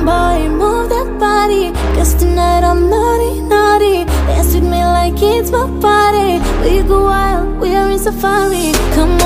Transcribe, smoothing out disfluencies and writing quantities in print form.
boy, move that body, 'cause tonight I'm naughty, naughty. Dance with me like it's my party. We go wild, we are in safari. Come